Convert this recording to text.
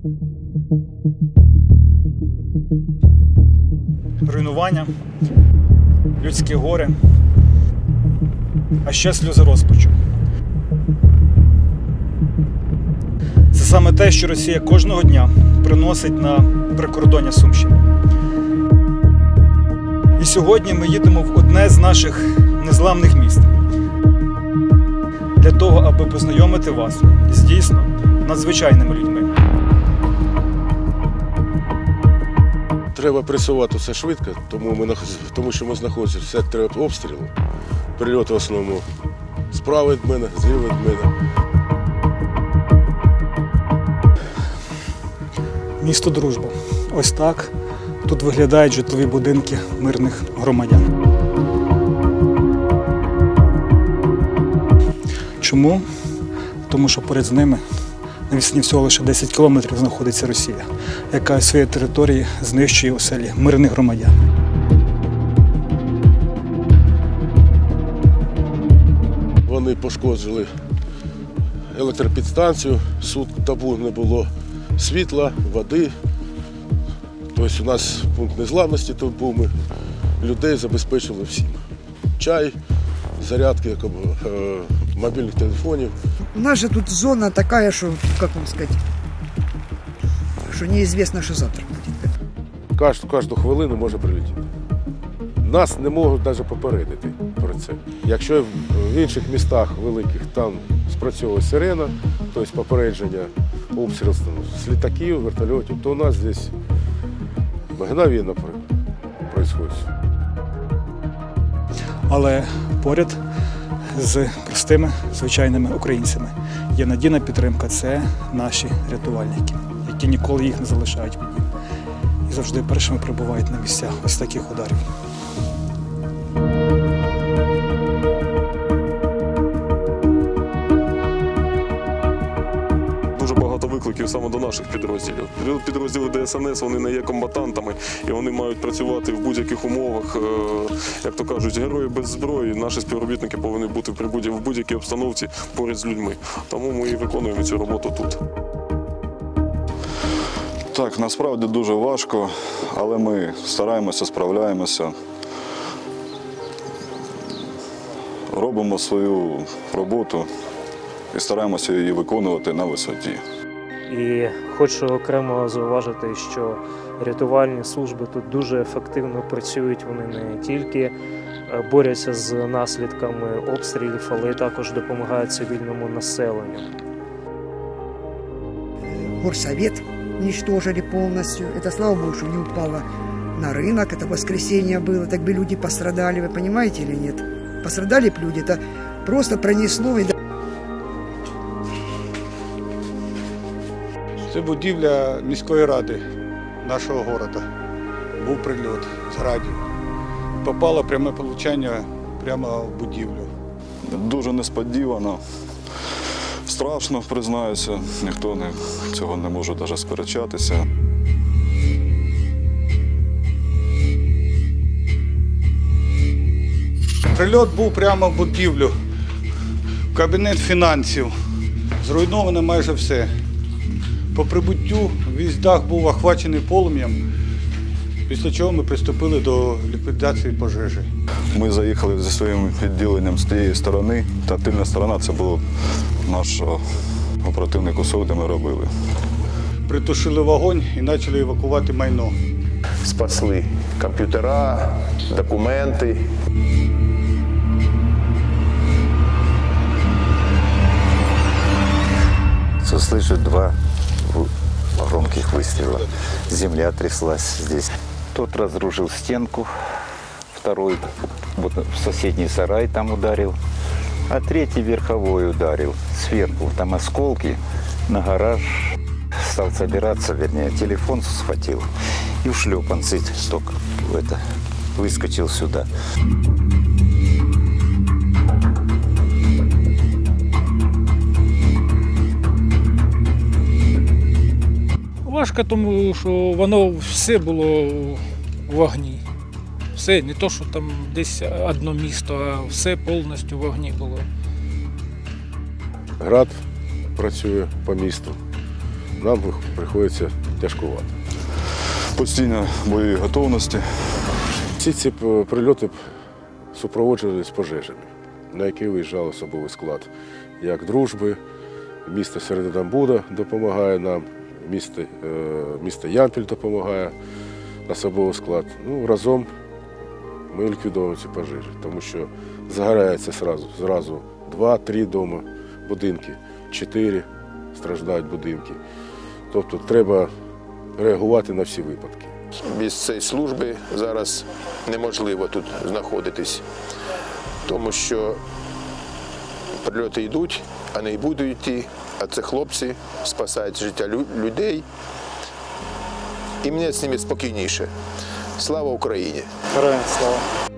Руйнування, людське горе, а ще сльози розпачу. Це саме те, що Росія кожного дня приносить на прикордоння Сумщини. І сьогодні ми їдемо в одне з наших незламних міст для того, аби познайомити вас з дійсно надзвичайними людьми. Треба пресувати все швидко, тому що ми знаходимося в секторі обстрілу. Прильоти в основному справа від мене, зліва від мене. Місто Дружба. Ось так тут виглядають житлові будинки мирних громадян. Чому? Тому що поряд з ними на відстані всього лише 10 кілометрів знаходиться Росія, яка з своєї території знищує оселі мирних громадян. Вони пошкоджили електропідстанцію, добу не було світла, води. Тобто у нас пункт незламності тут був, ми людей забезпечили всім. Чай, зарядки мобільних телефонів. У нас же тут зона така, що, як вам сказати, що неізвісно, що завтра буде. Кожну хвилину може прилетіти. Нас не можуть навіть попередити про це. Якщо в інших містах великих там спрацьовує сирена, тобто попередження обстрілів з літаків, вертольотів, то у нас тут мгновенно відбувається. Але поряд з простими, звичайними українцями є надійна підтримка – це наші рятувальники, які ніколи їх не залишають в біді і завжди першими прибувають на місця ось таких ударів. Дуже багато викликів саме до наших підрозділів. Підрозділи ДСНС, вони не є комбатантами і вони мають працювати в будь-яких умовах. Як то кажуть, герої без зброї. Наші співробітники повинні бути в будь-якій обстановці поряд з людьми. Тому ми і виконуємо цю роботу тут. Так, насправді дуже важко, але ми стараємося, справляємося. Робимо свою роботу і стараємося її виконувати на висоті. І хочу окремо зауважити, що рятувальні служби тут дуже ефективно працюють. Вони не тільки борються з наслідками обстрілів, але й також допомагають цивільному населенню. Горсовет уничтожили полностью. Это, слава Богу, что не упало на рынок. Это воскресенье было. Так бы люди пострадали, вы понимаете или нет? Пострадали бы люди. Это просто пронесло. Це будівля міської ради нашого міста. Був прильот з градів. Попало пряме влучання прямо в будівлю. Дуже несподівано. Страшно, признаюся, ніхто цього не може навіть сперечатися. Прильот був прямо в будівлю, в кабінет фінансів. Зруйновано майже все. По прибуттю весь дах був охвачений полум'ям, після чого ми приступили до ліквідації пожежі. Ми заїхали зі своїм відділенням з тієї сторони, та тильна сторона – це був наш оперативний кусок, де ми робили. Притушили вогонь і почали евакувати майно. Спасли комп'ютера, документи. Слышу два громких выстрела. Земля тряслась здесь. Тот разрушил стенку, второй вот в соседний сарай там ударил, а третий верховой ударил. Сверху там осколки на гараж. Стал собираться, вернее, телефон схватил и в шлепанцы только выскочил сюда. Важко, тому що воно все було в вогні. Все, не то, що там десь одне місто, а все повністю в вогні було. Град працює по місту. нам приходиться тяжкувати. Постійно бойові готовності. Всі ці прильоти супроводжувалися пожежами, на які виїжджав особовий склад. Як Дружби, місто Серединамбуда допомагає нам, місто Ямпіль допомагає, особовий склад. Ну, разом ми ліквідовуємо ці пожежі, тому що загорається зразу 2-3 дома, будинки, 4 страждають будинки. Тобто треба реагувати на всі випадки. Без цієї служби зараз неможливо тут знаходитись, тому що прильоти йдуть, а не й будуть йти, а це хлопці спасають життя людей. І мені з ними спокійніше. Слава Україні! Героям слава!